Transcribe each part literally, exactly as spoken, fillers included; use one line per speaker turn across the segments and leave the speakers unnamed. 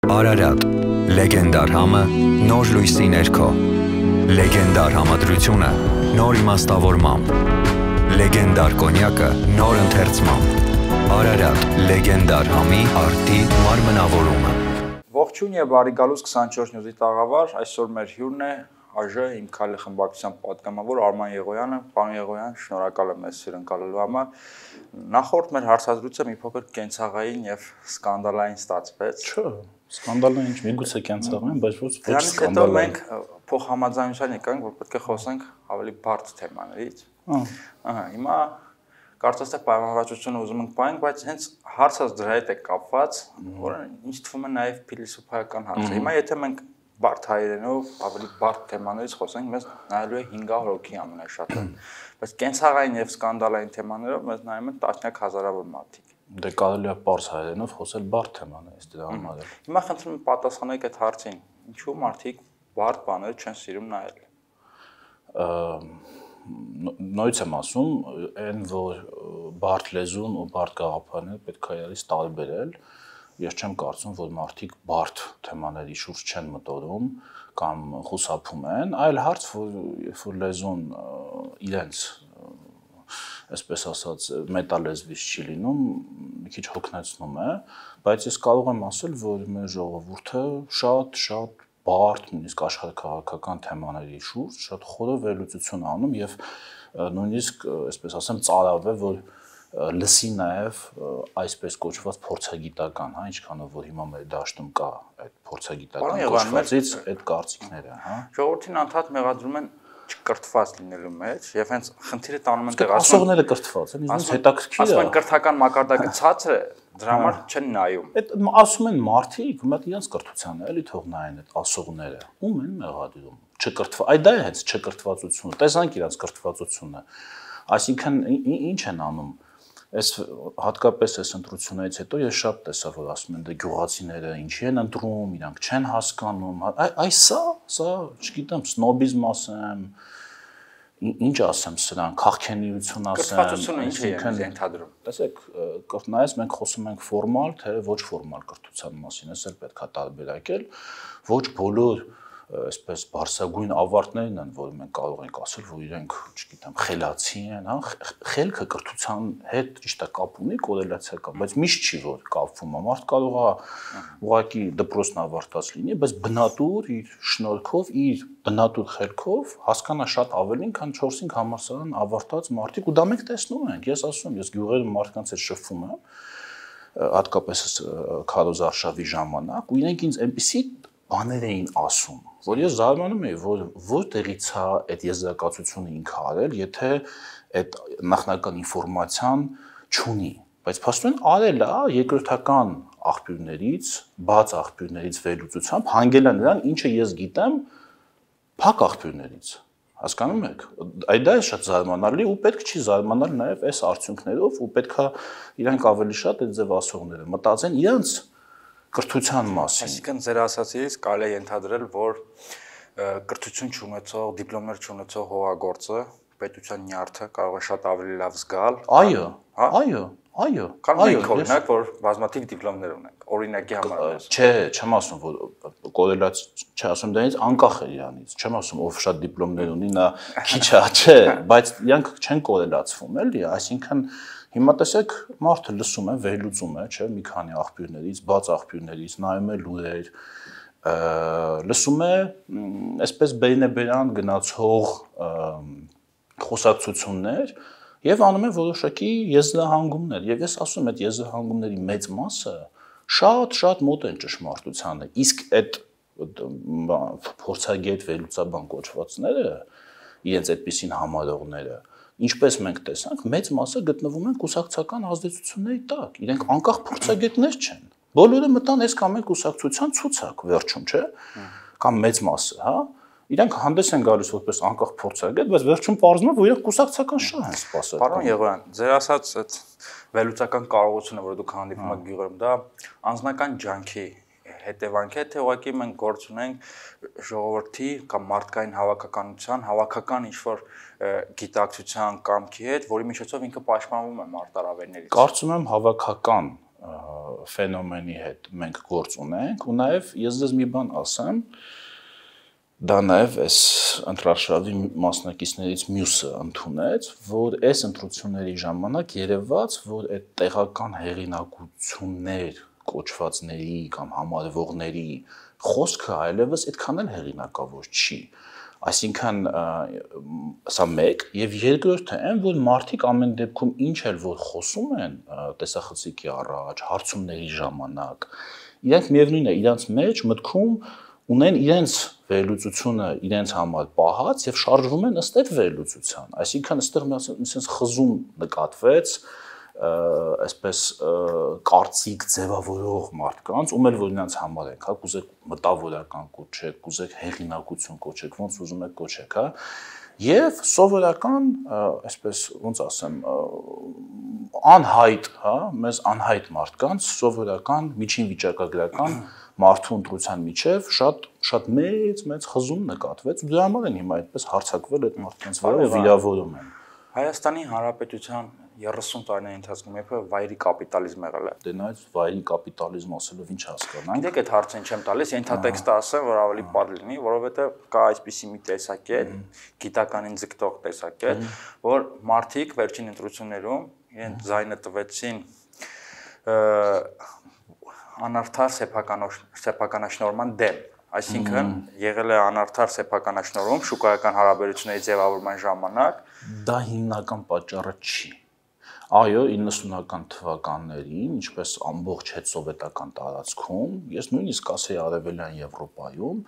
Արարատ, լեգենդար համը, նոր լույսի ներքո, լեգենդար համադրությունը, նոր իմաստավորմամբ, լեգենդար կոնյակը, նոր ընթերցմամբ, Արարատ, լեգենդար համի արտի մարմնավորումը։
Ողջույն եւ բարի գալուս քսանչորս նյուզի տաղավար, այսօր մեր հյուրն է ԱԺ իմ քայլի խմբակցության պատգամավոր Արման Եղոյանը։ Պարոն Եղոյան, շնորհակալ եմ մեզ հյուրընկալելու համար։ Նախորդ մեր հարցազրույցը մի փոքր կենցաղային եւ սկանդալային ստացվեց։
Չէ, սկանդալային ինչ, միգուցե կենցաղային, բայց ոչ ոչ
սկանդալային։
սկանդալային։
Մենք փոխհամաձայնության եկանք, որ պետք է խոսենք ավելի բարդ թեմաներից։ Ահա, հիմա կարծես թե պայմանավորվածությունը ուզում ենք պայենք, բայց հենց հարցած դրա հետ է կապված, որը ինձ թվում է նաեւ փիլիսոփայական հարց է։ Հիմա եթե մենք բարդ հայերենով ավելի բարդ թեմաներից խոսենք, մեզ նայելու է հինգ հարյուր հոգի ամենաշատը, բայց կենցաղային եւ սկանդալային թեմաներով մեզ նայում են տասնյակ հազարավոր մարդիկ։
Դե կարելի է պարզ հայերենով խոսել բարդ թեմաներից դրա համար։
Հիմա խնդրում եմ պատասխանեք այդ հարցին, ինչու մարդիկ բարդ բաներ չեն սիրում նայել։
Նույնց եմ ասում, այն որ բարդ լեզուն ու բարդ գաղափարները պետք է իրարից տարբերել։ Ես չեմ կարծում, որ մարդիկ բարդ թեմաների շուրջ չեն մտորում կամ խուսափում են, այլ հարց, որ երբ որ լեզուն իրենց, այսպես ասած, մետալեզվից չի լինում, մի քիչ հոգնեցնում է, բայց ես կարող եմ ասել, որ մեր ժողովուրդը շատ շատ բարդ, նույնիսկ աշխարհաքաղաքական թեմաների շուրջ շատ խորը վերլուծություն անում եւ նույնիսկ, այսպես ասեմ, ծարավ է, որ լսի նաև այսպես կոչված փորձագիտական, հա, ինչքանով որ հիմա մեր դաշտում կա այդ փորձագիտական կոչվածից այդ կարծիքները, հա։
Ժողովրդին անդադ մեղադրում են չկրթված լինելու մեջ եւ հենց խնդիրը տանում են տեղ
ասողները կրթված են, ինձ հետաքրքիր է։
Ասում են կրթական մակարդակը ցածր է, դրա համար չեն նայում։
Այդ ասում են մարդիկ, մոտ իրենց կրթության է, էլի թող նայեն այդ ասողները։ Ում են մեղադրում։ Չկրթված, այ դա է հենց չկրթվածությունը։ Տեսանք իրենց կրթվածությունը։ Այսինքն ինչ են անում։ Այս հատկապես այս ընտրություններից հետո ես շատ տեսա, որ ասում են դե գյուղացիները ինչի են ընտրում, իրանք չեն հասկանում, այ սա, սա, չգիտեմ, սնոբիզմ ասեմ, ինչ ասեմ սրան, քաղաքենիություն ասեմ,
կրթվածությունը ինչ է ենթադրում։
Տեսեք, նայես մենք խոսում ենք ֆորմալ, թե ոչ ֆորմալ կրթության մասին, ես էլ պետք է տարբերակել, ոչ բոլոր այսպես բարձրագույն ավարտներն են, որ մենք կարող ենք ասել, որ իրենք, չգիտեմ, խելացի են, հա, խելքը կրթության հետ ճիշտ է կապ ունի, կորելացիա կա, բայց միշտ չի որ կապվում է, մարդ կարող է ուղղակի դպրոցն ավարտած լինի, բայց բնատուր իր շնորհքով, իր բնատուր խելքով հասկանա շատ ավելին, քան չորս-հինգ համալսարան ավարտած մարդիկ, ու դա մենք տեսնում ենք, ես ասում եմ, ես գյուղերում մարդկանց հետ շփվում եմ, հատկապես քարոզարշավի ժամանակ, ու իրենք ինձ այնպեսի բաներ էին ասում, որ ես զարմանում էի, որ որտեղից է այդ եզրակացությունը ինքը արել, եթե այդ նախնական ինֆորմացիան չունի, բայց փաստորեն արել է երկրորդական աղբյուրներից, բաց աղբյուրներից վերլուծությամբ, հանգել է նրան, ինչը ես գիտեմ, փակ աղբյուրներից, հասկանում եք, այդ դա է շատ զարմանալի ու պետք չի զարմանալ նաև այս արդյունքներով ու պետք է իրանք ավելի շատ այդ ձև ասողները մտածեն իրանց կրթության մասին։
Այսինքն ձեր ասացիից կարելի է ենթադրել, որ կրթություն չունեցող, դիպլոմներ չունեցող հողագործը, պետության նյարդը կարող է շատ ավելի լավ զգալ։
Այո, այո, այո։
Կամ մենք օրինակ, որ բազմաթիվ դիպլոմներ ունենք, օրինակի համար։
Չէ, չեմ ասում, որ կորելացիա, չասում դրանից անկախ է իրանից, չեմ ասում, ով շատ դիպլոմներ ունի, նա քիչ է, չէ, բայց իրանք չեն կորելացվում, էլի, այսինքն հիմա տեսեք, մարդը լսում է, վերլուծում է, չէ, մի քանի աղբյուրներից, բաց աղբյուրներից, նայում է լուրեր, լսում է, այսպես բերնեբերան գնացող խոսակցություններ եւ անում է որոշակի եզրահանգումներ։ Եվ ես ասում եմ, այդ եզրահանգումների մեծ մասը շատ-շատ մոտ են ճշմարտությանը։ Իսկ այդ փորձագետ վերլուծաբան կոչվածները, իրենց այդպիսին համարողները, ինչպես մենք տեսանք, մեծ մասը գտնվում են կուսակցական ազդեցությունների տակ։ Իրենք անկախ փորձագետներ չեն։ Բոլորը մտան այս կամ այն կուսակցության ցուցակ վերջում, չէ՞։ Կամ մեծ մասը, հա։ Իրանք հանդես են գալիս որպես անկախ փորձագետ, բայց վերջում պարզվում է, որ իրենք կուսակցական շահ են սպասել։
Պարոն Եղոյան, ձեր ասած այդ վերլուծական կարողությունը, որը դուք հանդիպում եք գյուղերում, դա անձնական ջանքի հետևանք է, թե ուղղակի մենք գործ ունենք ժողովրդի կամ մարդկային հավաքականության, հավաքական ինչ-որ գիտակցության կամքի հետ, որի միջոցով ինքը պաշտպանվում է մարտահրավերներից։
Կարծում եմ հավաքական ֆենոմենի հետ մենք գործ ունենք ու նաև ես դες մի բան ասեմ դա նաև այս ընտրարշավի մասնակիցներից մյուսը ընդունեց, որ այս ընտրությունների ժամանակ երևաց, որ այդ տեղական հեղինակություններ կոչվածների կամ համարվողների խոսքը այլևս այդքան էլ հեղինակավոր չի։ Այսինքն սա մեկ եւ երկրորդը այն, որ մարդիկ ամեն դեպքում ինչ էլ որ խոսում են տեսախցիկի առաջ, հարցումների ժամանակ, իրենք միևնույն է, իրենց մեջ մտքում ունեն իրենց վերլուծությունը իրենց համար պահած եւ շարժվում են ըստ այդ վերլուծության։ Այսինքն այստեղ մի sense խզում նկատվեց, այսպես կարծիք ձևավորող մարդկանց, ում էլ որ նրանց համար ենք, հա, կուզեք մտավորական կոչեք, կուզեք հեղինակություն կոչեք, ոնց ուզում եք կոչեք, հա, եւ սովորական, այսպես ոնց ասեմ, անհայտ, հա, մեզ անհայտ մարդկանց սովորական միջին վիճակագրական մարդու ընտրության միջև շատ շատ մեծ մեծ խզում նկատվեց ու դրա համար են հիմա այդպես հարձակվել այդ մարդկանց վրա վիրավորում են։
Հայաստանի Հանրապետության երեսուն տարիների ընթացքում երբ վայրի կապիտալիզմ եղել է։
Դե նայած վայրի կապիտալիզմ ասելով ինչ հասկանանք։
Գիտեք այդ հարցին չեմ տալիս, ենթատեքստը ասեմ, որ ավելի պար լինի, որովհետեւ կա այսպիսի մի տեսակետ, գիտականին ձգտող տեսակետ, որ մարդիկ վերջին ընտրություններում իրենց ձայնը տվեցին անարդար սեփականաշնորհման դեմ, այսինքն եղել է անարդար սեփականաշնորհում շուկայական հարաբերությունների ձևավորման ժամանակ,
դա հիմնական պատճառը չի։ Այո, իննսունական թվականներին, ինչպես ամբողջ հետսովետական տարածքում, ես նույնիսկ ասեի արևելյան Եվրոպայում,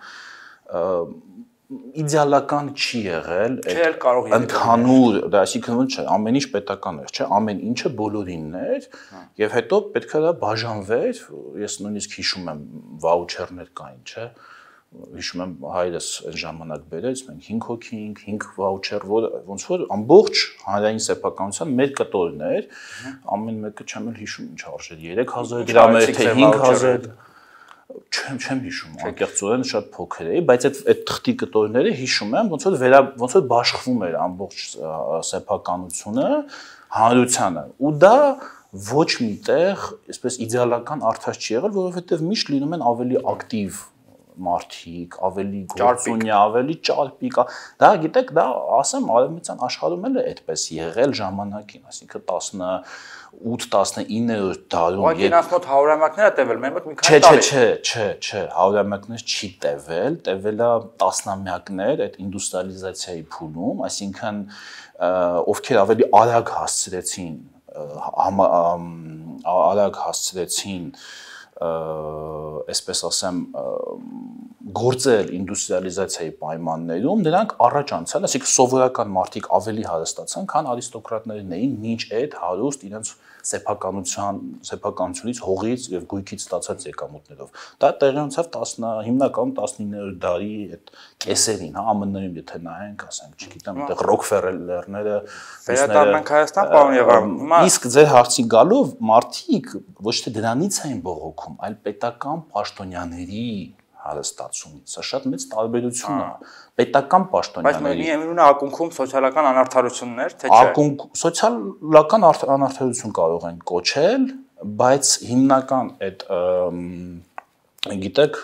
իդեալական չի եղել այդ ընդհանուր, դա այսինքն չէ, ամեն ինչ պետական էր, չէ, ամեն ինչը բոլորինն էր, եւ հետո պետք է դա բաժանվեր, ես նույնիսկ հիշում եմ վաուչերներ կային, չէ, հիշում եմ հայրս այն ժամանակ բերեց, մենք հինգ հոգի էինք, հինգ վաուչեր, որ ոնց որ ամբողջ հանրային սեփականության մեր կտորն էր, ամեն մեկը չեմ էլ հիշում ինչ արժեր, երեք հազար դրամ էր, թե հինգ հազար չեմ չեմ հիշում, անկեղծորեն շատ փոքր էի, բայց այդ այդ թղթի կտորները հիշում եմ, ոնց որ վերա ոնց որ բաշխվում էր ամբողջ սեփականությունը հանրությանը, ու դա ոչ միտեղ, այսպես իդեալական արդյունք չի եղել, որովհետև միշտ լինում են ավելի ակտիվ մարդիկ, ավելի գործունյա, ավելի ճարպիկ, դա գիտեք, դա ասեմ արևմտյան աշխարհում էլ է այդպես եղել ժամանակին, այսինքն տասնութ տասնիններորդ դարում։
Ուղղակի նրանց մոտ հարյուրամյակներ է տևել, մեր մոտ մի քանի տարի։
Չէ, չէ, չէ, չէ, հարյուրամյակներ չի տևել, տևել է տասնամյակներ այդ ինդուստրիալիզացիայի փուլում, այսինքն ովքեր ավելի արագ հասցրեցին, արագ հասցրեցին այսպես ասեմ գործել ինդուստրիալիզացիայի պայմաններում, նրանք առաջ անցան, այսինքն սովորական մարդիկ ավելի հարստացան, քան արիստոկրատներն էին, մինչ այդ հարուստ իրենց սեփականության, սեփականությունից, հողից եւ գույքից ստացած եկամուտներով։ Դա տեղի ունեցավ հիմնականում տասնիններորդ դարի այդ կեսերին, հա, ԱՄՆ-ում եթե նայենք, ասենք, չգիտեմ, այդտեղ Ռոքֆելլերները,
վերադառնանք Հայաստան, պարոն Եղավ։
Իսկ ձեր հարցի գալով մարդիկ ոչ թե դրանից էին բողոքում, այլ պետական պաշտոնյաների հարստացումից։ Սա շատ մեծ տարբերություն է։ Պետական պաշտոնյաների։
Բայց միևնույն է ակունքում սոցիալական անարդարություններ, թե չէ։
Ակունք սոցիալական անարդարություն կարող են կոչել, բայց հիմնական այդ գիտեք,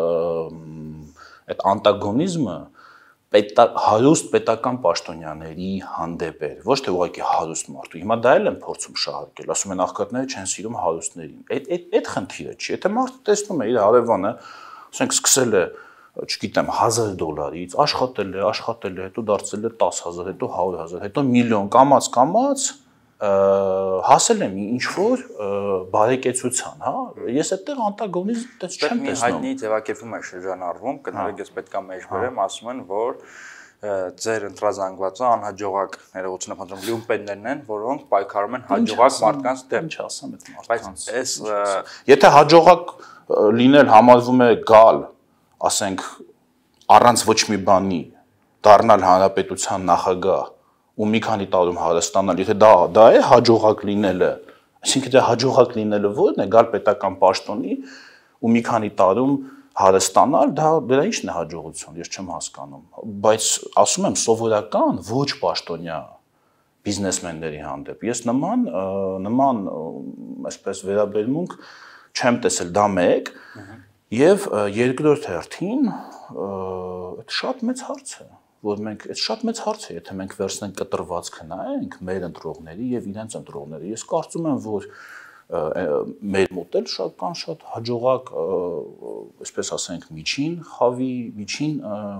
այդ անտագոնիզմը հարուստ պետական պաշտոնյաների հանդեպ էր, ոչ թե ուղղակի հարուստ մարդու։ Հիմա դա էլ են փորձում շահարկել, ասում են աղքատները չեն սիրում հարուստներին։ Այդ այդ այդ խնդիրը չի։ Եթե մարդը տեսնում է իր հարևանը, ասենք սկսել է, չգիտեմ, հազար դոլարից, աշխատել է, աշխատել է, հետո դարձել է տասը հազար, հետո հարյուր հազար, հետո միլիոն, կամած կամած հասել եմ ինչ-որ բարեկեցության, հա, ես այդտեղ անտագոնիզմ տես չեմ տեսնում։
Մի հայտնի ձևակերպում է շրջանառվում, կներեք ես պետք է մեջ բերեմ, ասում են, որ ձեր ընտրազանգվածը անհաջողակ ներողություն եմ խնդրում լյումպեններն են, որոնք պայքարում են հաջողակ մարդկանց դեմ։
Ինչ ասեմ այդ մարդկանց։
Բայց այս
եթե հաջողակ լինել համարվում է գալ, ասենք, առանց ոչ մի բանի դառնալ հանրապետության նախագահ ու մի քանի տարում հարստանալ, եթե դա դա է հաջողակ լինելը, այսինքն դա հաջողակ լինելը ո՞րն է, գալ պետական պաշտոնի ու մի քանի տարում հարստանալ, դա դրա ի՞նչն է հաջողություն, ես չեմ հասկանում, բայց ասում եմ սովորական ոչ պաշտոնյա բիզնեսմենների հանդեպ։ Ես նման նման այսպես վերաբերմունք չեմ տեսել, դա մեկ, եւ երկրորդ հերթին այդ շատ մեծ հարց է, որ մենք այդ շատ մեծ հարց է, եթե մենք վերցնենք կտրվածքը նայենք մեր ընտրողների եւ իրենց ընտրողների։ Ես կարծում եմ, որ մեր մոտ էլ շատ կան շատ հաջողակ, այսպես ասենք, միջին խավի, միջին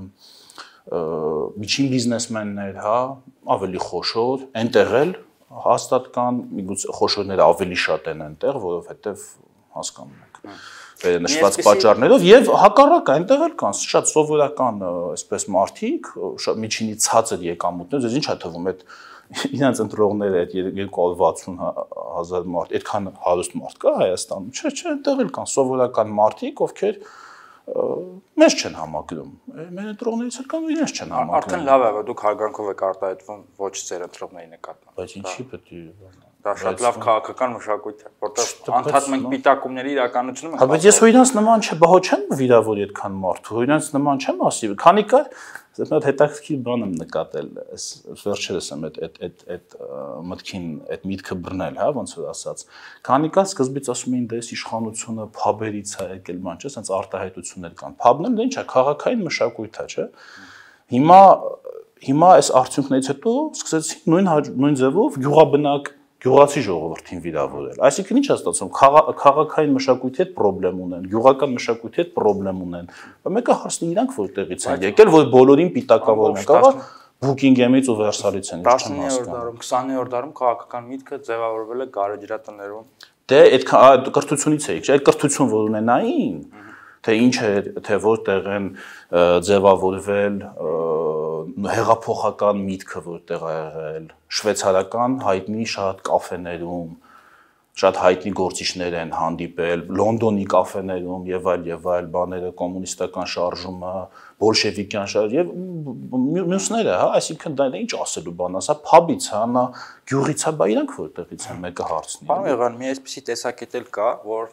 միջին բիզնեսմեններ, հա, ավելի խոշոր, այնտեղ էլ հաստատ կան, միգուցե խոշորները ավելի շատ են այնտեղ, որովհետև հասկանում եք վերնշված պատճառներով եւ հակառակ այնտեղ էլ կան շատ սովորական այսպես մարդիկ, շատ միջինի ցածր եկամուտներ, ես ինչ է թվում այդ իրենց ընտրողները այդ երկու հարյուր վաթսուն հազար մարդ, այդքան հարուստ մարդ կա Հայաստանում, չէ, չէ, այնտեղ էլ կան սովորական մարդիկ, ովքեր մեզ չեն համակրում, մեր ընտրողներից էլ կան ու իրենց չեն համակրում։
Արդեն լավ է, որ դուք հարգանքով եք արտահայտվում ոչ ձեր ընտրողների նկատմամբ։
Բայց ինչի պետք է
Դա շատ լավ քաղաքական մշակույթ է, որտեղ անդադ մենք պիտակումների իրականությունը ենք։
Հա, բայց ես հույնանց նման չէ, բա հո չեմ վիրավորի այդքան մարդ, հույնանց նման չեմ ասի, քանի կար Այդ հետաքրքիր բան եմ նկատել, այս վերջերս եմ այդ այդ այդ մտքին, այդ միտքը բռնել, հա, ոնց որ ասած։ Քանի կա սկզբից ասում էին, դե այս իշխանությունը փաբերից է եկել, բան չէ, ասենց արտահայտություններ կան։ Փաբն էլ ինչ է, քաղաքային մշակույթ է, չէ։ Հիմա հիմա այս արդյունքներից հետո սկսեցին նույն նույն ձևով գյուղաբնակ գյուղացի ժողովրդին վիրավորել։ Այսինքն ինչ է ստացվում, քաղաքային մշակույթի հետ խնդրեմ ունեն, գյուղական մշակույթի հետ խնդրեմ ունեն։ Բայց մեկը հարցնի իրանք որտեղից են եկել, որ բոլորին պիտակավորում են, կարող Բուկինգեմից ու Վերսալից են, ինչ չեմ հասկանում։
քսաներորդ դարում քաղաքական միտքը ձևավորվել է գարեջրատներում։
Դե այդ կրթությունից է, չէ՞, այդ կրթություն որ ունենային, թե ինչ է, թե որտեղ են ձևավորվել հեղափոխական միտքը որտեղ է եղել, շվեյցարական հայտնի շատ կաֆեներում, շատ հայտնի գործիչներ են հանդիպել, Լոնդոնի կաֆեներում եւ այլ եւ այլ բաները, կոմունիստական շարժումը, բոլշևիկյան շարժումը եւ մյուսները, հա, այսինքն դա ինչ ասելու բան, ասա, փաբից, հա, նա գյուղից է, բա իրանք որտեղից են, մեկը հարցնի։
Պարոն Եղան, մի այսպիսի տեսակետ էլ կա, որ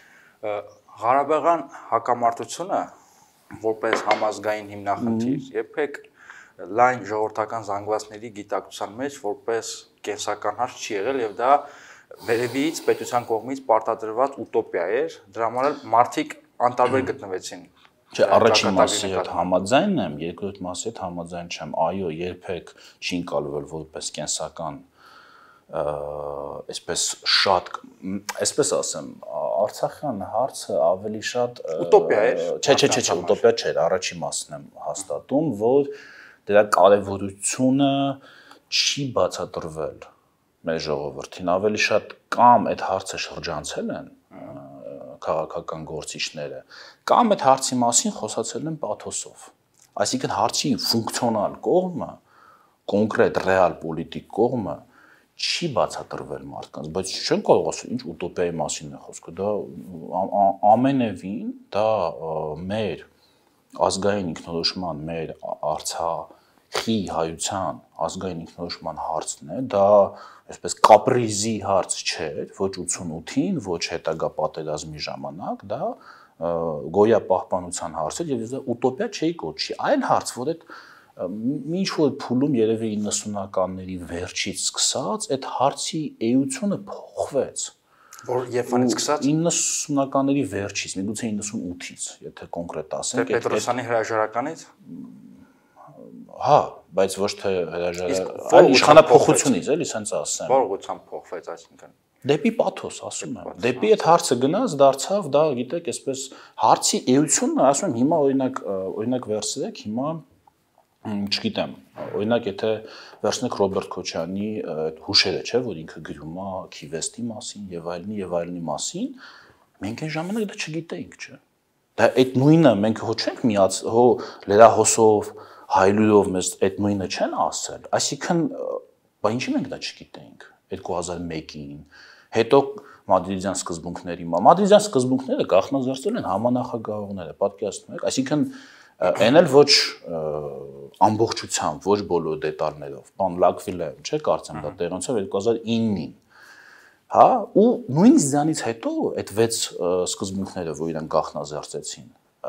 Ղարաբաղյան հակամարտությունը որպես համազգային հիմնախնդիր երբեք լայն ժողովրդական զանգվածների գիտակցության մեջ որպես կենսական հարց չի եղել եւ դա վերևից պետության կողմից պարտադրված ուտոպիա էր, դրա համար էլ մարդիկ անտարբեր գտնվեցին։
Չէ, առաջին մասի հետ համաձայն եմ, երկրորդ մասի հետ համաձայն չեմ, այո, երբեք չի ընկալվել որպես կենսական այսպես շատ, այսպես ասեմ, Արցախյան հարցը ավելի շատ
ուտոպիա էր։
Չէ, չէ, չէ, ուտոպիա չէր, առաջին մասն եմ հաստատում, որ դրա կարևորությունը չի բացատրվել մեր ժողովրդին, ավելի շատ կամ այդ հարցը շրջանցել են քաղաքական գործիչները, կամ այդ հարցի մասին խոսացել են պաթոսով։ Այսինքն հարցի ֆունկցիոնալ կողմը, կոնկրետ ռեալ պոլիտիկ կողմը չի բացատրվել մարդկանց, բայց չեն կարող ասել ինչ ուտոպիայի մասին է խոսքը, դա ամենևին դա մեր ազգային ինքնորոշման, մեր Արցախի հայության ազգային ինքնորոշման հարցն է, դա այսպես կապրիզի հարց չէր, ոչ ութսունութին, ոչ հետագա պատերազմի ժամանակ, դա գոյապահպանության հարց էր եւ ես դա ուտոպիա չէի կոչի, այլ հարց, որ այդ ինչ որ փուլում երևի իննսունականների վերջից սկսած այդ հարցի էությունը փոխվեց,
որ երբանից սկսած
իննսունականների վերջից, միգուցե իննսունութից, եթե կոնկրետ ասենք,
Պետրոսյանի հրաժարականից,
հա, բայց ոչ թե հրաժարական, այլ իշխանափոխությունից, էլի սենց ասեմ։
Որ ուղղությամբ փոխվեց, այսինքն
դեպի պաթոս, ասում եմ, դեպի այդ հարցը գնաց, դարձավ, դա գիտեք, այսպես հարցի էությունը, ասում եմ, հիմա օրինակ, օրինակ վերցրեք, հիմա չգիտեմ, օրինակ եթե վերցնեք Ռոբերտ Քոչյանի այդ հուշերը, չէ, որ ինքը գրում է Քիվեստի մասին եւ այլնի եւ այլնի մասին, մենք այն ժամանակ դա չգիտեինք, չէ։ Դա այդ նույնը մենք հո չենք միած, հո լերահոսով, հայլույով մեզ այդ նույնը չեն ասել, այսինքն, բա ինչի մենք դա չգիտեինք երկու հազար մեկին, հետո Մադրիդյան սկզբունքների, Մադրիդյան սկզբունքները գաղտնազարդել են համանախագահողները, պատկերացնում եք, այսինքն Այն էլ ոչ ամբողջությամբ, ոչ բոլոր դետալներով, բան Լակվիլը, չէ, կարծեմ դա տեղանցավ երկու հազար իննին, հա, ու նույնիսկ դրանից հետո այդ վեց սկզբունքները, որ իրենք գաղտնազարդեցին,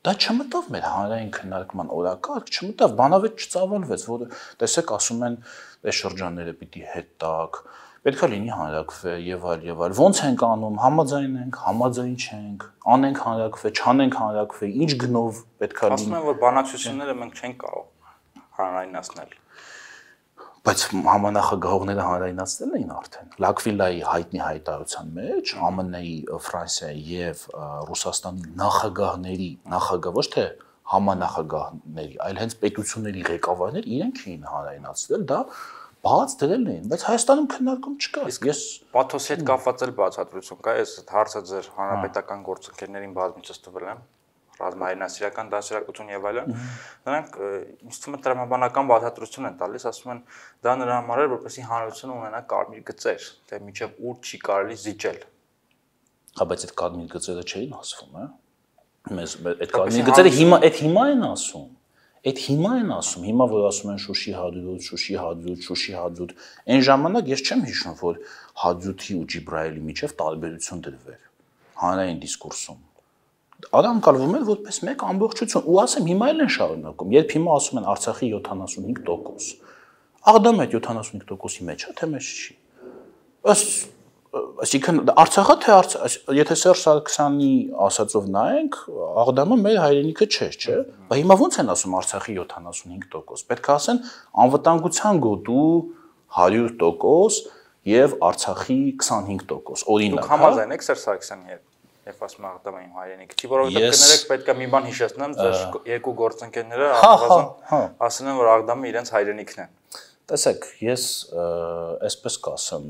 Դա չմտավ մեր հանրային քննարկման օրակարգ, չմտավ, բանավեճ չծավալվեց, որը տեսեք ասում են, այս շրջանները պիտի հետ տակ, պետք է լինի հանրակրվե եւ այլ եւ այլ։ Ոնց ենք անում, համաձայն ենք, համաձայն չենք, անենք հանրակրվե, չանենք հանրակրվե, ինչ գնով պետք է լինի։
Ասում են, որ բանակցությունները մենք չենք կարող հանրայնացնել։
Բայց համանախագահողները հանրայնացնել էին արդեն։ Լակվիլայի հայտնի հայտարարության մեջ ԱՄՆ -ի, Ֆրանսիայի եւ Ռուսաստանի նախագահների, նախագահ ոչ թե համանախագահների, այլ հենց պետությունների ղեկավարներ իրենք էին հանրայնացնել, դա բաց դրել էին, բայց Հայաստանում քննարկում չկա։
Ես Պաթոսի հետ կապված էլ բացատրություն կա, ես հարցը ձեր հանրապետական գործընկերներին բազմիցս տվել եմ, ռազմահայրենասիրական դասերակցություն եւ այլն, նրանք ինձ թվում է տրամաբանական բացատրություն են տալիս, ասում են դա նրա համար էր, որպեսզի հանրությունը ունենա կարմիր գծեր, թե միջև ուր չի կարելի զիջել։
Հա, բայց այդ կարմիր գծերը չէին ասվում, հա։ Մեզ այդ կարմիր գծերը հիմա այդ հիմա են ասում։ Այդ հիմա են ասում, հիմա որ ասում են Շուշի հադրուտ, Շուշի հադրուտ, Շուշի հադրուտ, այն ժամանակ ես չեմ հիշում, որ հադրուտի ու Ջիբրայելի միջև տարբերություն դրվեր հանրային դիսկուրսում։ Արա անցալվում էր որպես մեկ ամբողջություն, ու ասեմ հիմա էլ են շարունակում, երբ հիմա ասում են Արցախի յոթանասունհինգ տոկոս։ Աղդամը այդ յոթանասունհինգ տոկոսի մեջ է, թե մեջ չի։ Ըստ Այսինքն Արցախը թե եթե Սերժ Սարգսյանի ասածով նայենք, Աղդամը մեր հայրենիքը չէ, չէ։ Բայց հիմա ո՞նց են ասում Արցախի յոթանասունհինգ տոկոս։ Պետք է ասեն անվտանգության գոտու հարյուր տոկոս եւ Արցախի քսանհինգ տոկոս։ Օրինակ,
դուք համաձայն եք Սերժ Սարգսյանի հետ, երբ ասում Աղդամը իմ հայրենիքը, չի որովհետեւ կներեք պետք է մի բան հիշեցնեմ, ձեր երկու գործընկերները հավասար ասում են, որ Աղդամը իրենց հայրենիքն է։
Տեսեք, ես այսպես կասեմ,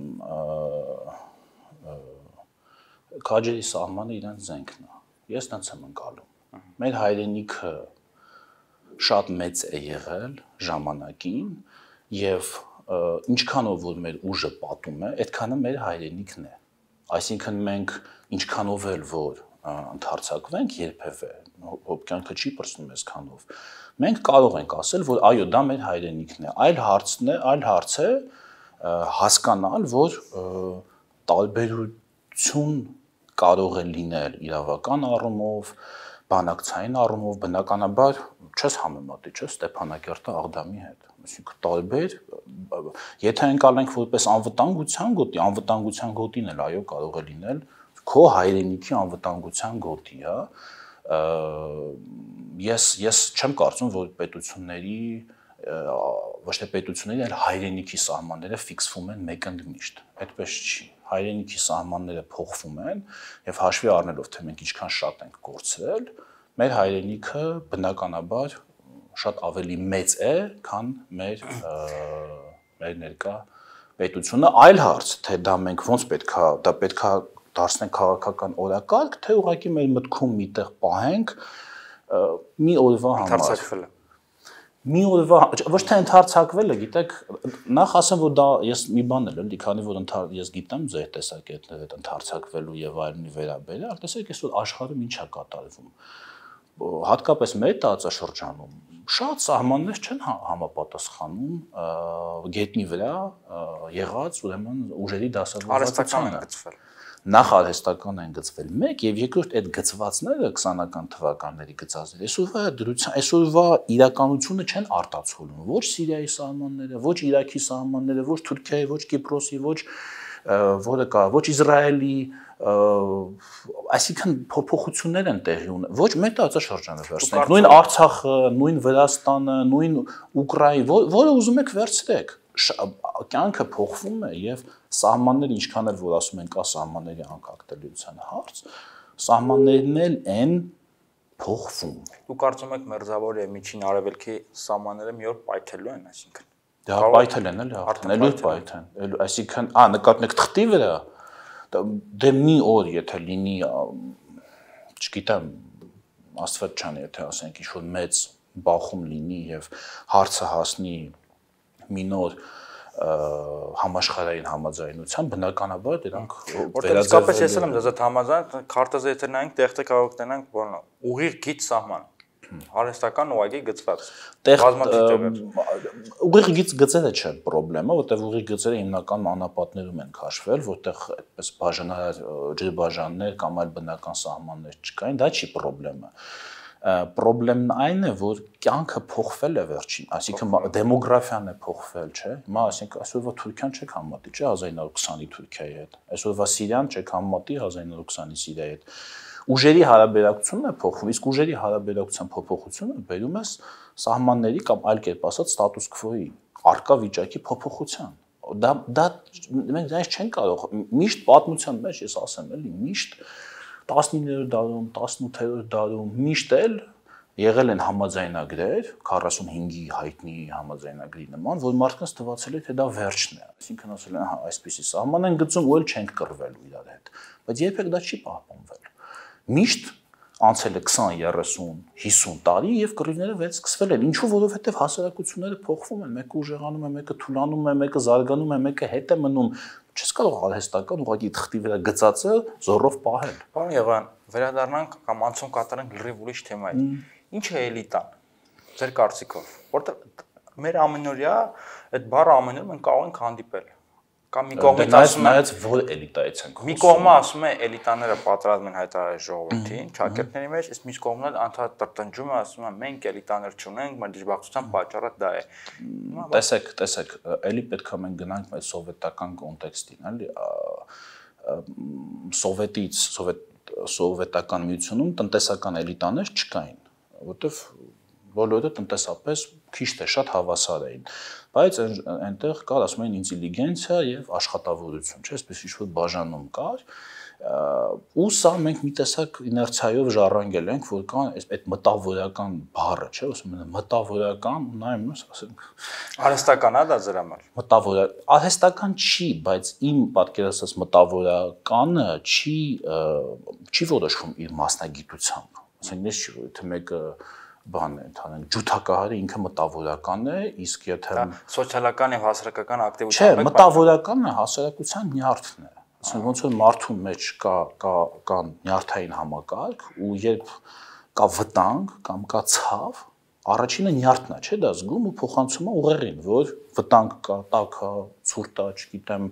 քաջերի սահմանը իրենց զենքն է։ Ես դրանց եմ ընկալում։ Մեր հայրենիքը շատ մեծ է եղել ժամանակին եւ ինչքանով որ մեր ուժը պատում է, այդքանը մեր հայրենիքն է։ Այսինքն մենք ինչքանով էլ որ ընդհարցակվենք երբևէ, հոբկյանքը չի պրծնում այսքանով։ Մենք կարող ենք ասել, որ այո, դա մեր հայրենիքն է։ Այլ հարցն է, այլ հարց է հասկանալ, որ տարբերություն կարող է լինել իրավական առումով, բանակցային առումով, բնականաբար չես համեմատի, չէ՞, Ստեփանակերտը Աղդամի հետ։ Այսինքն տարբեր, եթե ընկալենք որպես անվտանգության գոտի, անվտանգության գոտին էլ այո կարող է լինել քո հայրենիքի անվտանգության գոտի, հա։ Ես ես չեմ կարծում, որ պետությունների ոչ թե պետությունների, այլ հայրենիքի սահմանները ֆիքսվում են մեկընդմիշտ։ Այդպես չի։ Հայրենիքի սահմանները փոխվում են եւ հաշվի առնելով թե մենք ինչքան շատ ենք կորցրել, մեր հայրենիքը բնականաբար շատ ավելի մեծ է, քան մեր մեր ներկա պետությունը։ Այլ հարց, թե դա մենք ոնց պետքա, դա պետքա դարձնենք քաղաքական օրակարգ, թե ուղղակի մեր մտքում միտեղ պահենք մի օրվա համար։ Մի օրվա ոչ թե ընդհարցակվելը, գիտեք, նախ ասեմ, որ դա ես մի բան էլ էլի, քանի որ ես գիտեմ ձեր տեսակետները այդ ընդհարցակվելու եւ այլնի վերաբերյալ, տեսեք այսօր աշխարհում ինչ է կատարվում։ Հատկապես մեր տարածաշրջանում շատ սահմաններ չեն համապատասխանում գետնի վրա եղած ուրեմն ուժերի դասավորվածությանը։ Նախ արհեստական են գծվել մեկ եւ երկրորդ այդ գծվածները քսանական թվականների գծածները այսօրվա դրության այսօրվա իրականությունը չեն արտացոլում ոչ Սիրիայի սահմանները, ոչ Իրաքի սահմանները, ոչ Թուրքիայի, ոչ Կիպրոսի, ոչ որը կա, ոչ Իսրայելի, այսինքն փոփոխություններ են տեղի ունենում։ Ոչ մեր տարածաշրջանը վերցնենք, նույն Արցախը, նույն Վրաստանը, նույն Ուկրաինան, որը ուզում եք վերցրեք։ Կյանքը փոխվում է եւ սահմանները ինչքան էլ որ ասում են կա սահմանների անկախտելիության հարց, սահմաններն էլ են փոխվում։ Դուք
կարծում եք մերձավոր եւ միջին արևելքի սահմանները մի օր պայթելու են, այսինքն։
Դա պայթել են էլի, արդեն էլի պայթեն, այսինքն, ա նկատեք թղթի վրա, դե մի օր եթե լինի, չգիտեմ, Աստված չանի, եթե ասենք ինչ-որ մեծ բախում լինի եւ հարցը հասնի մի նոր համաշխարհային համաձայնության, բնականաբար դրանք
վերաձևել։ Իսկապես ես եմ դեզ այդ համաձայն, քարտեզը եթե նայենք, տեղտե կարող կտենանք, բանը, ուղիղ գիծ սահման, արհեստական ուղղակի գծված։
Ուղիղ գիծ գծերը չէ խնդրեմը, որտեղ ուղիղ գծերը հիմնական անապատներում են քաշվել, որտեղ այդպես բաժանար ջրբաժաններ կամ այլ բնական սահմաններ չկային, դա չի խնդրեմը։ Պրոբլեմն այն է, որ կյանքը փոխվել է վերջին, այսինքն դեմոգրաֆիան է փոխվել, չէ՞։ Հիմա այսինքն այսօրվա Թուրքիան չեք համատի, չէ՞, հազար ինը քսանի Թուրքիայի հետ։ Այսօրվա Սիրիան չեք համատի հազար ինը քսանի Սիրիայի հետ։ Ուժերի հարաբերակցությունն է փոխվում, իսկ ուժերի հարաբերակցության փոփոխությունը բերում է սահմանների կամ այլ կերպ ասած ստատուս քվոյի արկա վիճակի փոփոխության։ Դա դա մենք դրանից չենք կարող միշտ պատմության մեջ ես ասեմ էլի միշտ տասնիններորդ դարում, տասնութերորդ դարում միշտ էլ եղել են համաձայնագրեր քառասունհինգի հայտնի համաձայնագրի նման, որ մարդկանց թվացել է թե դա վերջն է, այսինքն ասել են հա այսպեսի սահման են գծում ու էլ չենք կռվելու իրար հետ, բայց երբեք դա չի պահպանվել։ Միշտ անցել է քսան, երեսուն, հիսուն տարի եւ կռիվները վեց սկսվել են։ Ինչու, որովհետեւ հասարակությունները փոխվում են, մեկը ուժեղանում է, մեկը թուլանում է, մեկը զարգանում է, մեկը հետ է մնում։ Չես կարող արհեստական ուղղակի թղթի վրա գծածը զորով պահել։
Պարոն Եղոյան, վերադառնանք կամ անցում կատարենք լրիվ ուրիշ թեմայի։ Ինչ է էլիտան։ Ձեր կարծիքով, որտեղ մեր ամենօրյա այդ բառը ամենուր մենք կարող ենք հանդիպել։ Կամ մի կողմից ասում է,
նայած որ էլիտայից ենք խոսում։
Մի կողմը ասում է էլիտաները պատրաստվում են հայտարարել ժողովրդին, ճակերտների մեջ, իսկ մյուս կողմն էլ անդադար տրտնջում է, ասում է մենք էլիտաներ չունենք, մեր դժբախտության պատճառը դա է։
Տեսեք, տեսեք, էլի պետք է մենք գնանք մեր սովետական կոնտեքստին, էլի սովետից, սովետ սովետական միությունում տնտեսական էլիտաներ չկային, որովհետև բոլորը տնտեսապես քիչ թե շատ հավասար էին, բայց այնտեղ կար, ասում են, ինտելիգենցիա եւ աշխատավորություն, չէ՞, այսպես ինչ-որ բաժանում կար, ու սա մենք մի տեսակ իներցիայով ժառանգել ենք, որ կան այդ մտավորական բառը, չէ՞, ասում են մտավորական, նայում ես, ասենք,
արհեստական է դա ձեր համար։
Մտավոր, արհեստական չի, բայց իմ պատկերացած մտավորականը չի չի որոշվում իր մասնագիտությամբ, ասենք, ես չի, թե մեկը բան է, ընդհանրեն ջութակահարը ինքը մտավորական է, իսկ եթե
սոցիալական եւ հասարակական ակտիվության
Չէ, մտավորականը հասարակության նյարդն է։ Ասենք ոնց որ մարդու մեջ կա կա կա նյարդային համակարգ ու երբ կա վտանգ կամ կա ցավ, առաջինը նյարդն է, չէ՞, դա զգում ու փոխանցում է ուղեղին, որ վտանգ կա, տաք է, ցուրտ է, չգիտեմ,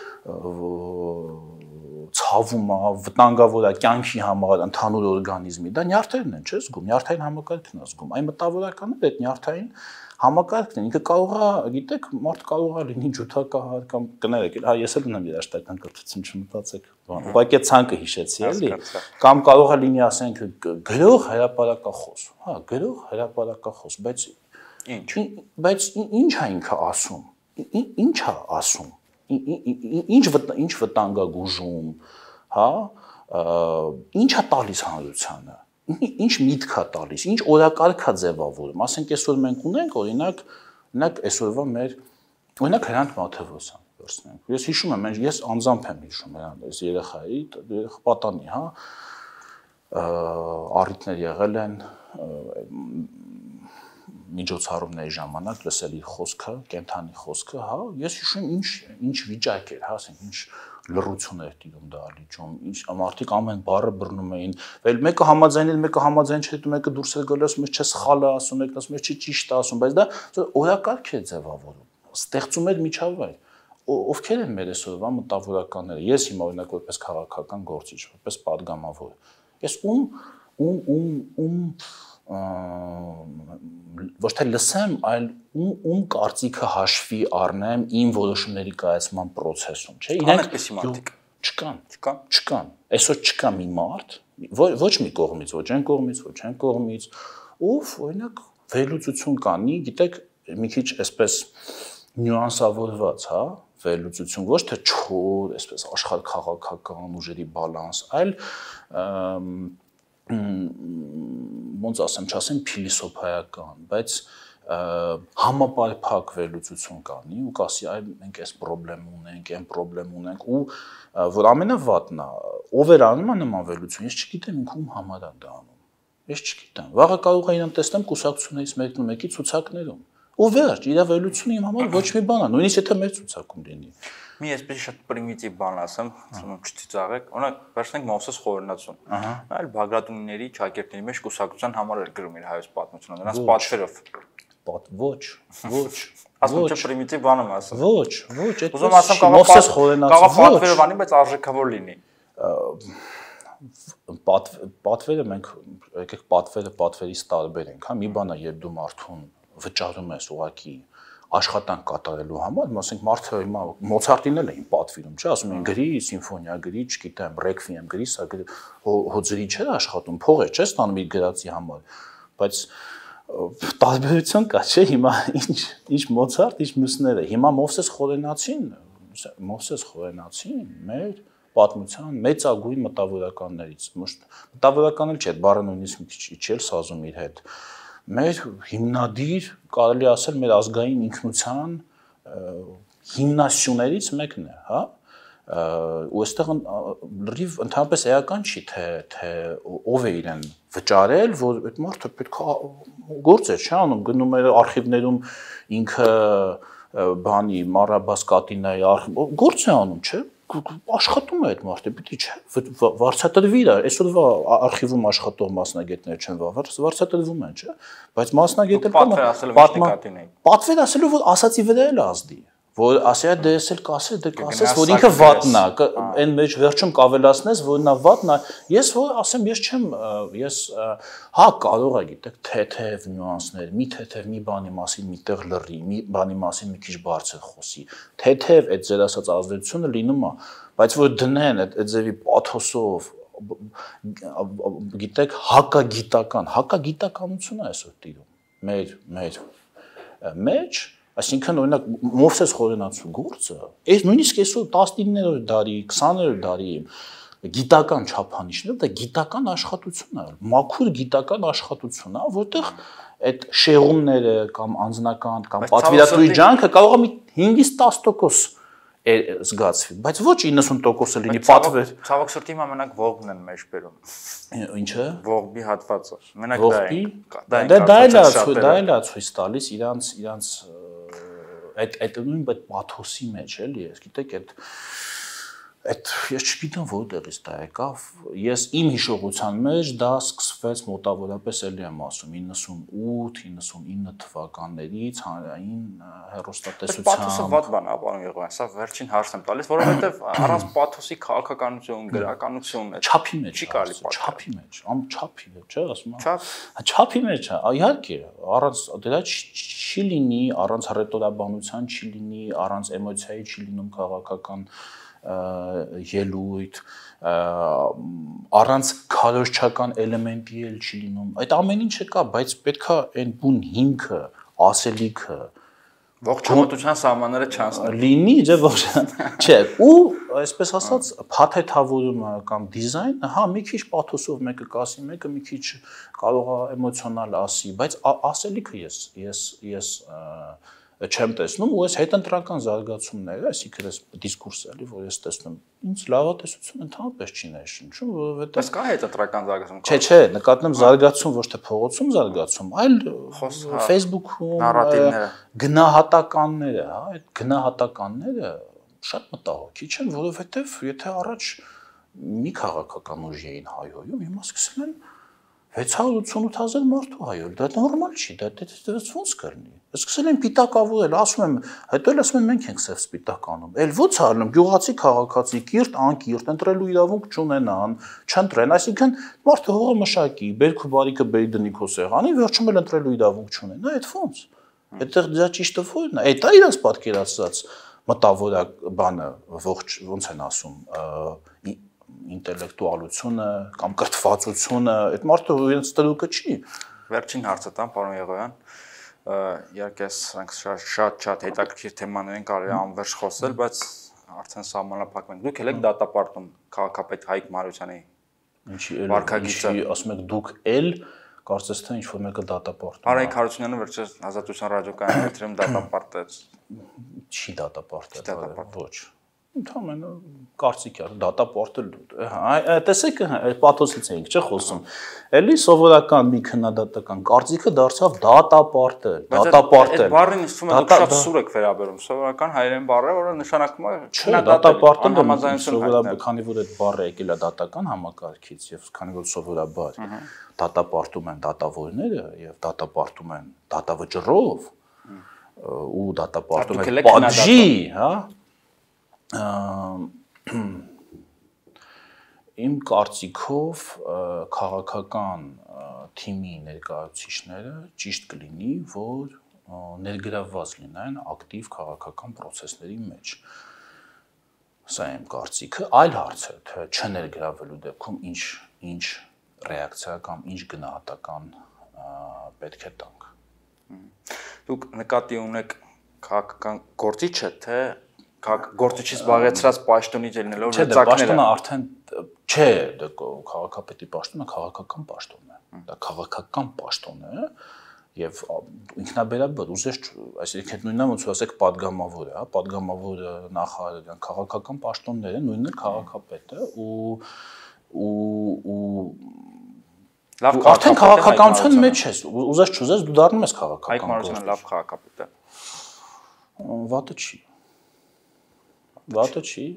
ցավում է, վտանգավոր է կյանքի համար, ընդհանուր օրգանիզմի, դա նյարդերն են, չէ՞ զգում, նյարդային համակարգն է զգում, այն մտավորականը այդ նյարդային համակարգն է, ինքը կարող է, գիտեք, մարդ կարող է լինի ջութակահար կամ կներեք, հա ես էլ ունեմ երաշտական կրթություն, չմտածեք, բան, ուղղակի ցանկը հիշեցի, էլի, կամ կարող է լինի, ասենք, գրող հրապարակախոս, հա, գրող հրապարակախոս, բայց
ինչ,
բայց ինչ է ինքը ասում, ինչ է ասում, ինչ ինչ վտանգ է գուժում, հա, ինչ է տալիս հանրությանը, ինչ միտք է տալիս, ինչ օրակարգ է ձևավորում, ասենք այսօր մենք ունենք, օրինակ, օրինակ այսօրվա մեր, օրինակ Հրանտ Մաթևոսյան, վերցնենք, ես հիշում եմ, ես անձամբ եմ հիշում Հրանտ, այս երեխայի, երեխա պատանի, հա, առիթներ եղել են միջոցառումների ժամանակ լսել իր խոսքը, կենթանի խոսքը, հա, ես հիշում ինչ ինչ վիճակ էր, հա, ասենք ինչ լռություն էր տիրում դահլիճում, ինչ մարդիկ ամեն բառը բռնում էին, վել մեկը համաձայնել, մեկը համաձայն չէ, մեկը դուրս էր գալիս, ասում էր չէ սխալ է ասում, մեկն ասում էր չէ ճիշտ է ասում, բայց դա օրակարգ է ձևավորում, ստեղծում էր միջավայր, ովքեր են մեր այսօրվա մտավորականները, ես հիմա օրինակ որպես քաղաքական գործիչ, որպես падգամավոր, ես ում ում ում ում ոչ թե լսեմ, այլ ում կարծիքը հաշվի առնեմ իմ որոշումների կայացման process-ում, չէ՞։
Իրենք մարդիկ
չկան,
չկան,
չկան։ Այսօր չկա մի մարդ, ոչ մի կողմից, ոչ այն կողմից, ոչ այն կողմից, ով օրինակ վերլուծություն կանի, գիտեք, մի քիչ այսպես նյուանսավորված, հա, վերլուծություն, ոչ թե չոր, այսպես աշխարհքաղաքական ուժերի բալանս, այլ ոնց ասեմ, չասեմ փիլիսոփայական, բայց համապարփակ վերլուծություն կանի ու կասի այ մենք այս խնդրեմ ունենք, այն խնդրեմ ունենք ու որ ամենավատն է, ով էր անում նման վերլուծություն, ես չգիտեմ ինքն համար է դա անում։ Ես չգիտեմ։ Վաղը կարող է իրան տեսնեմ կուսակցությունից մեկն ու մեկի ցուցակներում։ Ու վերջ, իր վերլուծությունը իմ համար ոչ մի բան է, նույնիսկ եթե մեր ցուցակում լինի։
Մի այսպես շատ պրիմիտիվ բան ասեմ, չծիծաղեք, օրինակ վերցնենք Մովսես Խորենացուն։ Այլ Բագրատունիների, ճակերտների մեջ կուսակցության համար էր գրում իր հայոց պատմությունը, նրանց պատվերով։
Ոչ, ոչ։
Ասում չէ պրիմիտիվ բան եմ ասում։
Ոչ, ոչ,
այդ Ուզում ասեմ կարող Մովսես Խորենացուն։ Կարող պատվերով անի, բայց արժեքավոր լինի։
պատվերը մենք եկեք պատվերը պատվերից տարբերենք, հա, մի բան է, երբ դու մարդուն վճարում ես ուղղակի աշխատանք կատարելու համար, ասենք մարդը հիմա Մոցարտին էլ էին պատվիրում, չէ, ասում են գրի սիմֆոնիա, գրի, չգիտեմ, ռեկվիեմ գրի, սա հոձրի չէ աշխատում, փող է, չէ, ստանում իր գրածի համար, բայց տարբերություն կա, չէ, հիմա ինչ ինչ Մոցարտ, ինչ մյուսները, հիմա Մովսես Խորենացին, Մովսես Խորենացին մեր պատմության մեծագույն մտավորականներից, մտավորական էլ չէ, այդ բառը նույնիսկ մի քիչ իջել սազում իր հետ, մեր հիմնադիր, կարելի ասել, մեր ազգային ինքնության հիմնասյուներից մեկն է, հա, ու այստեղ լրիվ ընդհանրապես էական չի, թե ով է իրեն վճարել, որ այդ մարդը պետք է գործ է, չէ, անում, գնում է արխիվներում ինքը բանի, Մարաբաս Կատինայի արխիվ, գործ է անում, չէ, աշխատում է այդ մարդը, պիտի չէ, վարձատրվի իր, այսօրվա արխիվում աշխատող մասնագետներ չեն, վարձատրվում են, չէ, բայց մասնագետը պատվեր ասելու, որ ասացի վրա էլ ազդի, որ ասի դե ես էլ կասես, դե կասես, որ ինքը վատն է, այն մեջ վերջում կավելացնես, որ նա վատն է, ես որ ասեմ, ես չեմ, ես հա կարող է, գիտեք, թեթև նյուանսներ, մի թեթև մի բանի մասին միտեղ լռի, մի բանի մասին մի քիչ բարձր խոսի, թեթև այդ ձեր ասած ազդեցությունը լինում է, բայց որ դնեն այդ ձևի պաթոսով, գիտեք, հակագիտական, հակագիտականություն է այսօր տիրում, մեր, մեր մեջ, այսինքն օրինակ Մովսես Խորենացու գործը, այս նույնիսկ այսօր տասնիններորդ դարի, քսաներորդ դարի գիտական չափանիշներով դա գիտական աշխատություն է, մաքուր գիտական աշխատություն է, որտեղ այդ շեղումները կամ անձնական կամ պատվիրատուի ջանքը կարող է մի հինգից տաս տոկոս զգացվի, բայց ոչ իննսուն տոկոսը լինի պատվեր։
Ցավոք սրտի մենակ ողբն են մեջ բերում։
Ինչը։
Ողբի հատվածը։ Մենակ դա է։
Դա դա էլ է, դա էլ է ցույց տալիս իրանց իրանց այդ այդ նույն այդ պաթոսի մեջ էլի, ես գիտեք այդ այդ ես չգիտեմ որտեղից դա եկավ, ես իմ հիշողության մեջ դա սկսվեց մոտավորապես էլի եմ ասում իննսունութ իննսունինը թվականներից հանրային հեռուստատեսության։
Պաթոսը վատ բան է, պարոն Եղոյան, սա վերջին հարցն եմ տալիս, որովհետև առանց պաթոսի քաղաքականություն, գրականություն է
չափի մեջ
չի կարելի պատկերել։
Չափի մեջ, ամ չափի մեջ, չէ, ասում եմ։
Չափ։
Չափի մեջ է, իհարկե, առանց դրա չի լինի, առանց հռետորաբանության չի լինի, առանց էմոցիայի չի լինում քաղաքական ելույթ, առանց քարոզչական էլեմենտի էլ չի լինում, այդ ամեն ինչը կա, բայց պետքա այն բուն հիմքը, ասելիքը,
ողջ համատության սահմանները չանցնեն։
Լինի, չէ, ողջ, չէ, ու այսպես ասած փաթեթավորումը կամ դիզայնը, հա, մի քիչ պաթոսով մեկը կասի, մեկը մի քիչ կարող է էմոցիոնալ ասի, բայց ասելիքը ես ես ես չեմ տեսնում ու այս հետընտրական զարգացումները, այսինքն այս դիսկուրսը էլի, որ ես տեսնում, ինձ լավատեսություն ընդհանրապես չի ներշնչում, որովհետև
Բայց կա հետընտրական զարգացում։
Չէ, չէ, նկատնում զարգացում ոչ թե փողոցում զարգացում, այլ Facebook-ում գնահատականները, հա, այդ գնահատականները շատ մտահոգիչ են, որովհետև եթե առաջ մի քաղաքական ուժ էին հայհոյում, հիմա սկսել են վեց հարյուր ութսունութ հազար մարդու հայել, դա նորմալ չի, դա դեռ ոնց կլինի։ Սկսել են պիտակավորել, ասում եմ, հետո էլ ասում են մենք ենք սև սպիտականում։ Էլ ո՞նց անում, գյուղացի քաղաքացի, կիրթ, անկիրթ, ընտրելու իրավունք չունենան, չընտրեն, այսինքն մարդը հողամշակի, բերք ու բարիքը բերի դնի քո սեղանի, վերջում էլ ընտրելու իրավունք չունենա, այդ ո՞նց։ Այդտեղ դա ճիշտը ո՞րն է։ Այդ է իրենց պատկերացած մտավորակ բանը, ողջ ոնց են ասում, ինտելեկտուալությունը կամ կրթվածությունը, այդ մարդը իրենց տրուկը չի։
Վերջին հարցը տամ, պարոն Եղոյան, իհարկե սրանք շատ շատ հետաքրքիր թեմաներ են, կարելի է անվերջ խոսել, բայց արդեն սահմանափակվում ենք։ Դուք եք դատապարտում քաղաքապետ Հայկ Մարությանի վարքագիծը։
Ինչի ասում եք դուք էլ, կարծես թե ինչ-որ մեկը դատապարտում։
Արայիկ Հարությունյանը վերջերս Ազատության ռադիոկայանի եթերում դատապարտեց։
Չի դատապարտել, ոչ։ Ընդհանրապես կարծիք է, դատապարտել, հա, տեսեք, պաթոսից էինք, չէ՞ խոսում։ Էլի սովորական մի քննադատական կարծիքը դարձավ դատապարտել, դատապարտել։
Այդ բառին իստում է դուք շատ սուր եք վերաբերում, սովորական հայերեն բառը, որը նշանակում է
դատապարտել համաձայնություն, սովորաբար, քանի որ այդ բառը եկել է դատական համակարգից եւ քանի որ սովորաբար դատապարտում են դատավորները եւ դատապարտում են դատավճռով ու դատապարտում են պատժի, հա իմ կարծիքով քաղաքական թիմի ներկայացուցիչները ճիշտ կլինի, որ ներգրավված լինեն ակտիվ քաղաքական process-ների մեջ։ Սա իմ կարծիքը, այլ հարց է, թե չներգրավելու դեպքում ինչ ինչ ռեակցիա կամ ինչ գնահատական պետք է տանք։
Դուք նկատի ունեք քաղաքական գործիչը, թե գործիչից զբաղեցրած պաշտոնից ելնելով
լծակները։ Չէ, պաշտոնը արդեն չէ, դա քաղաքապետի պաշտոնը քաղաքական պաշտոն է։ Դա քաղաքական պաշտոն է եւ ինքնաբերաբար ուզես, այսինքն նույնն է ոնց որ ասեք падգամավորը, հա, падգամավորը նախարարը քաղաքական պաշտոններ են, նույնն էլ քաղաքապետը ու ու
լավ
արդեն քաղաքականության մեջ ես, ուզես չուզես դու դառնում ես քաղաքական։
Հայկ Մարությանը լավ քաղաքապետ է։
Վատը չի։ Վատը չի։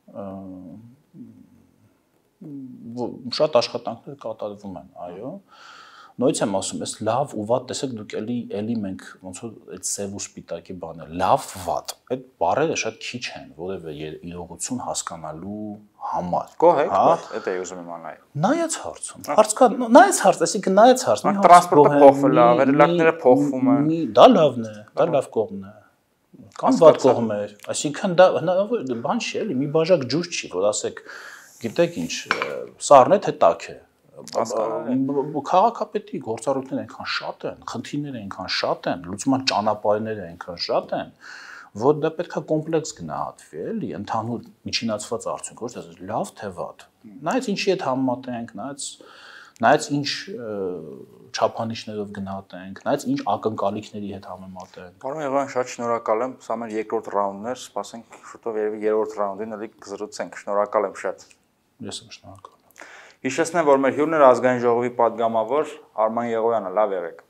Շատ աշխատանքներ կատարվում են, այո։ Նույնիսկ եմ ասում, ես լավ ու վատ, տեսեք դուք էլի էլի մենք ոնց որ այդ սև ու սպիտակի բանը, լավ, վատ, այդ բառերը շատ քիչ են, որևէ իրողություն հասկանալու համար։
Գոհ եք, դա է ուզում իմանալ։
Նայած հարցում։ Հարց կա, նայած հարց, այսինքն նայած հարց։
Տրանսպորտը փոխվել է, վերելակները փոխվում են։
Դա լավն է, դա լավ կողմն է։ Կամ վատ կողմ է, այսինքն դա հնարավոր բան չի էլի, մի բաժակ ջուր չի, որ ասեք, գիտեք ինչ, սառն է թե տաք է։ Քաղաքապետի գործառույթները այնքան շատ են, խնդիրները այնքան շատ են, լուծման ճանապարհները այնքան շատ են, որ դա պետքա կոմպլեքս գնահատվի, էլի, ընդհանուր միջինացված արդյունք, ոչ թե լավ թե վատ։ Նայած ինչի հետ համեմատենք, նայած նայած ինչ չափանիշներով գնահատենք, նայած ինչ ակնկալիքների հետ համեմատենք։
Պարոն Եղոյան, շատ շնորհակալ եմ, սա մեր երկրորդ ռաունդն էր, սպասենք շուտով երևի երրորդ ռաունդին էլի կզրուցենք, շնորհակալ եմ շատ։
Ես եմ շնորհակալ։
Հիշեցնեմ, որ մեր հյուրն էր ազգային ժողովի պատգամավոր Արման Եղոյանը, լավ եղեք։